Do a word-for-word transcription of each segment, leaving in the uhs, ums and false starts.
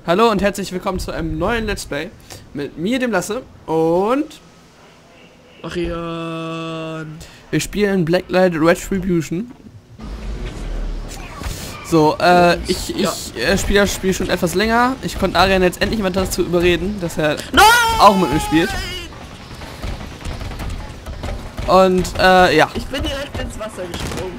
Hallo und herzlich willkommen zu einem neuen Let's Play mit mir, dem Lasse, und Arian. Wir spielen Blacklight Retribution. So, äh, ich, ich Ja. äh, spiele das Spiel schon etwas länger. Ich konnte Arian jetzt endlich mal dazu überreden, dass er Nein! auch mit mir spielt. Und, äh, ja. Ich bin direkt ins Wasser gesprungen.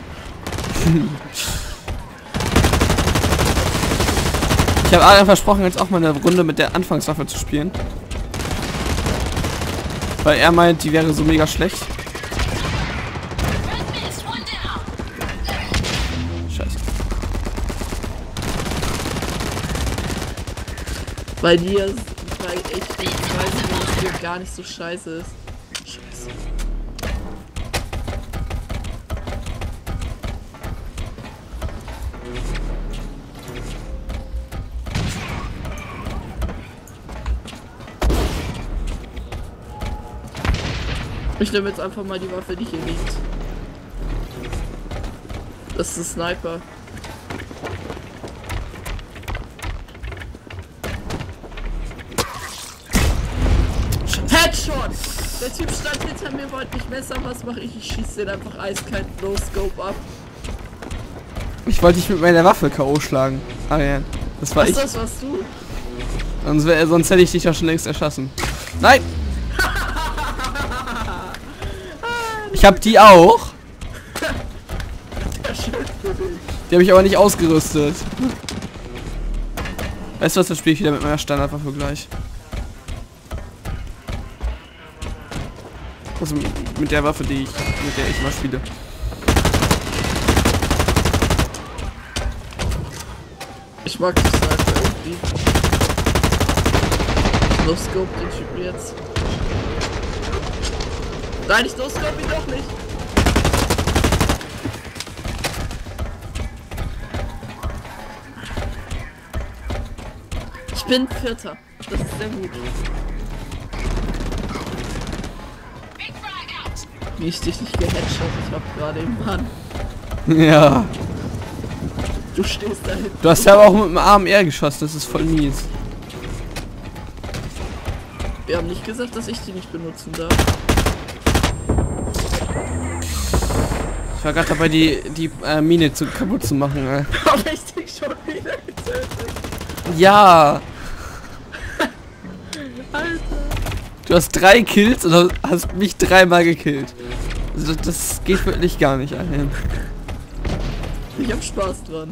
Ich habe Arian versprochen, jetzt auch mal eine Runde mit der Anfangswaffe zu spielen. Weil er meint, die wäre so mega schlecht. Scheiße. Weil dir, weil ich, ich weiß nicht, dass es hier gar nicht so scheiße ist. Scheiße. Ich nehme jetzt einfach mal die Waffe, die hier liegt. Das ist ein Sniper. Headshot! Der Typ stand hinter mir, wollte mich messern. Was mache ich? Ich schieße den einfach eiskalt No-Scope ab. Ich wollte dich mit meiner Waffe K O schlagen, Arian. Das war Was ich. das warst du? Sonst, wär, sonst hätte ich dich ja schon längst erschossen. Nein! Ich hab die auch. Die habe ich aber nicht ausgerüstet. Weißt du was, das spiele ich wieder mit meiner Standardwaffe gleich. Also mit der Waffe, die ich, mit der ich mal spiele. Ich mag die Sniper irgendwie. No-Scope den Typen jetzt. Nein, ich No-Scope ihn doch nicht. Ich bin Vierter. Das ist sehr gut. Wie ich dich nicht geheadshottet hab gerade im Mann. Ja. Du stehst da hinten. Du hast ja aber auch mit dem A M R geschossen, das ist voll mies. Wir haben nicht gesagt, dass ich die nicht benutzen darf. Ich war gerade dabei, die, die äh, Mine zu, kaputt zu machen. Äh. Hab ich dich schon wieder getötet? Ja. Alter. Du hast drei Kills und hast mich dreimal gekillt. Also das geht wirklich gar nicht ein. Ich hab Spaß dran.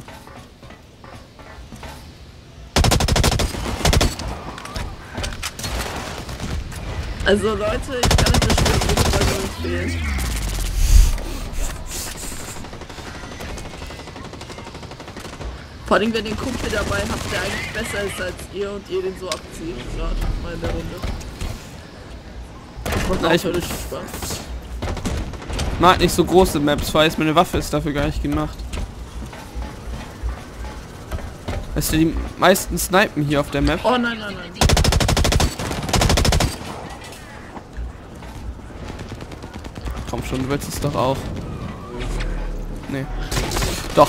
Also Leute, ich kann euch das Spiel auf jeden Fall nur empfehlen. Vor allem, wenn ihr einen Kumpel dabei habt, der eigentlich besser ist als ihr und ihr den so abzieht, gerade mal in der Runde. Das macht Ja, auch ich- völlig Spaß. Ich mag nicht so große Maps, weiß, meine Waffe ist dafür gar nicht gemacht. Weißt du, die meisten snipen hier auf der Map. Oh nein, nein, nein. Komm schon, du willst es doch auch. Nee. Doch.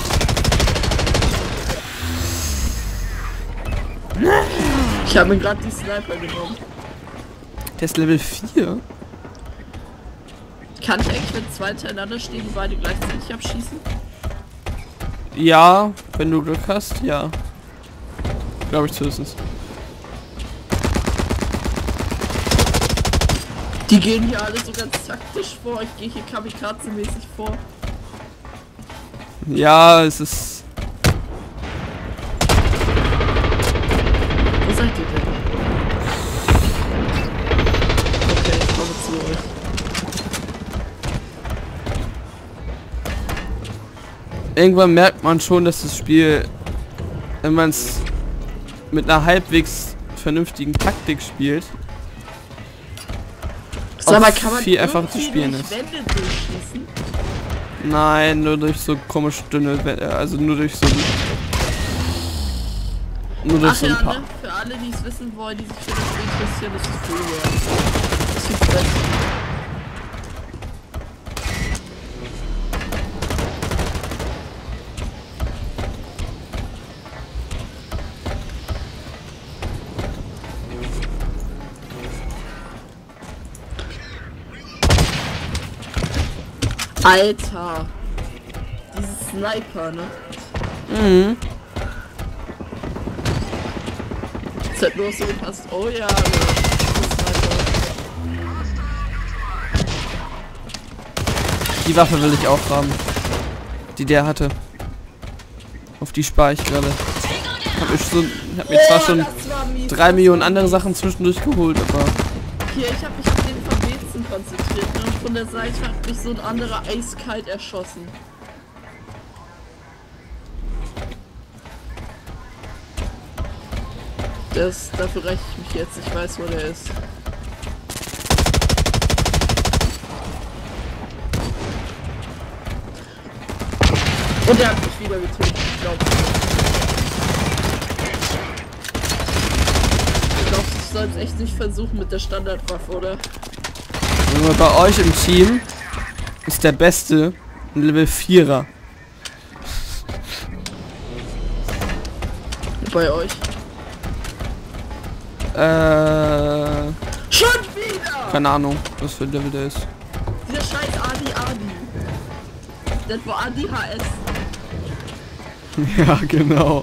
Ich habe mir gerade die Sniper genommen. Der ist Level vier. Kann ich eigentlich, wenn zwei hintereinander stehen, die beide gleichzeitig abschießen? Ja, wenn du Glück hast, ja. Glaube ich zumindest. Die gehen hier alle so ganz taktisch vor. Ich gehe hier kamikaze-mäßig vor. Ja, es ist. Wo seid ihr denn? Okay, ich komme zu euch. Irgendwann merkt man schon, dass das Spiel, wenn man es mit einer halbwegs vernünftigen Taktik spielt, Sag mal, auch kann man viel einfacher zu irgendwie spielen durch ist. Wände durchschießen? Nein, nur durch so komisch dünne, We- also nur durch so, nur durch Ach so ja, ein paar. ne? Für alle, die es wissen wollen, die sich für das Spiel interessieren, das ist Freeware. Das ist fest. Alter. Dieses Sniper, ne? Mhm. Das hat nur so gepasst. Oh ja, ne? Die Waffe will ich auch haben. Die der hatte. Auf die spare ich gerade. Hab ich so, hab mir zwar schon drei Millionen andere Sachen zwischendurch geholt, aber. Hier, ich hab mich auf den Verwetzen konzentriert, ne? Und von der Seite hat mich so ein anderer eiskalt erschossen. Das, dafür räche ich mich jetzt, ich weiß, wo der ist. Und er hat mich wieder getötet, ich glaube. Ich glaube, ich soll es echt nicht versuchen mit der Standardwaffe, oder? Nur bei euch im Team ist der Beste ein Level vierer. Bei euch. Äh. Schon wieder! Keine Ahnung, was für ein Level der ist. Dieser scheiß Adi Adi. Das war Adi H S. Ja, genau.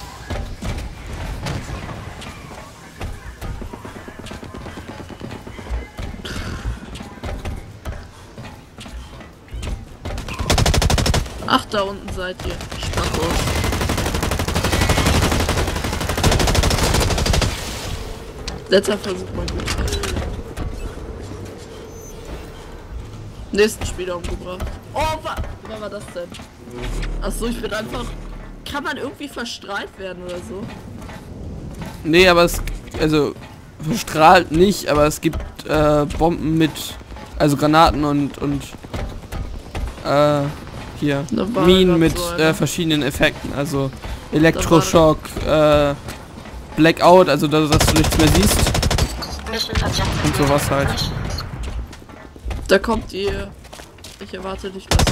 Ach, da unten seid ihr. Spackos. Letzter Versuch mal gut. Nächsten Spieler umgebracht. Oh, wa wer war das denn? Achso, ich bin einfach... Kann man irgendwie verstrahlt werden oder so? Nee, aber es... Also... Verstrahlt nicht, aber es gibt äh, Bomben mit... Also Granaten und... und äh... Hier. Minen mit so äh, verschiedenen Effekten. Also... Elektroschock, äh... Blackout, also dass, dass du nichts mehr siehst. Und sowas halt. Da kommt ihr. Ich erwarte nicht besser.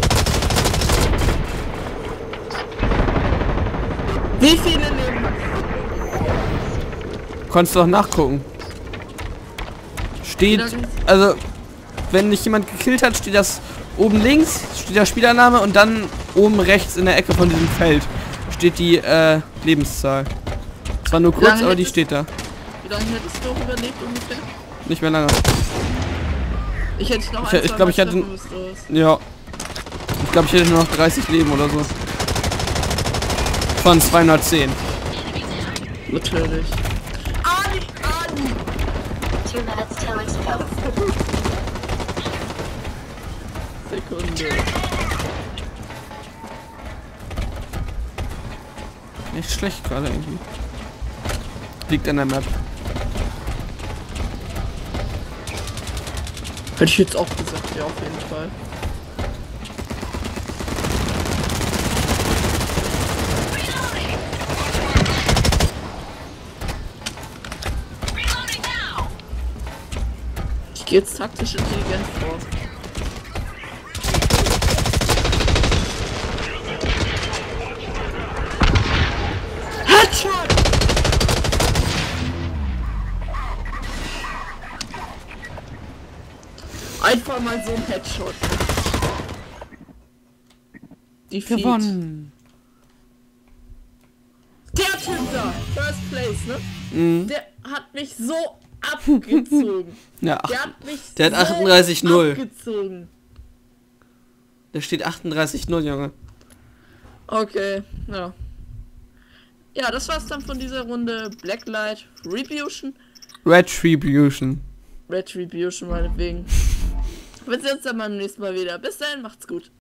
Wie viele Leben? Konntest du doch nachgucken. Steht, also wenn dich jemand gekillt hat, steht das oben links, steht der Spielername und dann oben rechts in der Ecke von diesem Feld steht die äh, Lebenszahl. Zwar nur kurz, aber die steht da. Wie lange hättest du auch überlebt ungefähr? Nicht mehr lange. Ich hätte noch Ich, ich glaube, ich hatte. Ja. Ich glaube, ich hätte nur noch dreißig Leben oder so. Von zweihundertzehn. Natürlich. Adi, Adi! Sekunde. Nicht schlecht gerade irgendwie. Liegt an der Map. Hätte ich jetzt auch gesagt, ja, auf jeden Fall. Ich gehe jetzt taktisch intelligent vor. Headshot! Einfach mal so ein Headshot. Die Gewonnen. Der Typ da, First Place, ne? Mhm. Der hat mich so abgezogen. Ja, Der hat mich der hat so achtunddreißig null. abgezogen. Da steht achtunddreißig null, Junge. Okay, ja. Ja, das war's dann von dieser Runde Blacklight Retribution. Retribution. Retribution meinetwegen. Wir sehen uns dann beim nächsten Mal wieder. Bis dahin, macht's gut.